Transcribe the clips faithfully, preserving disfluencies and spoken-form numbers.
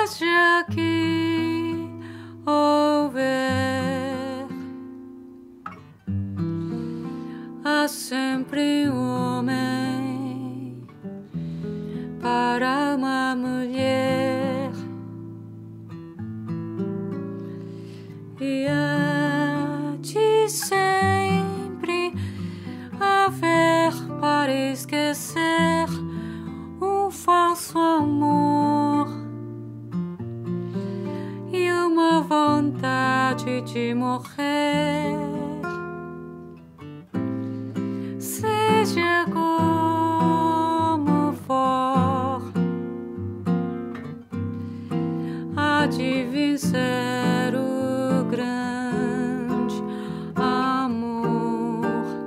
seja que houver, há sempre um homem para uma mulher, e há de sempre haver para esquecer um falso amor e uma vontade de morrer. Seja como for, há de vencer o grande amor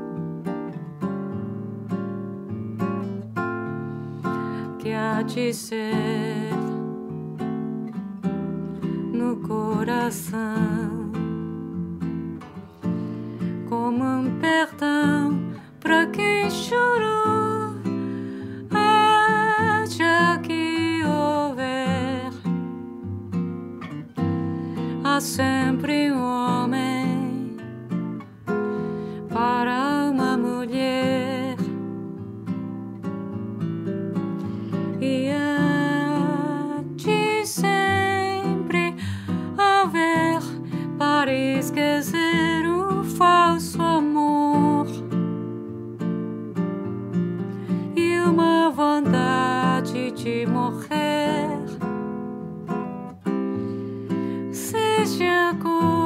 que há de ser no coração, como um perdão para quem chorou, haja que houver, há sempre um homem para uma mulher, e há de sempre haver para esquecer o falso amor e uma vontade de morrer. Seja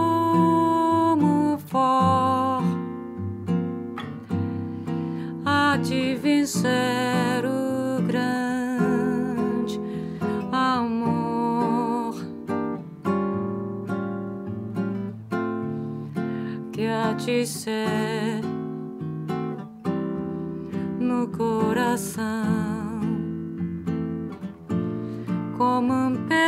como for, há de vencer o grande amor que há de ser no coração, como um pé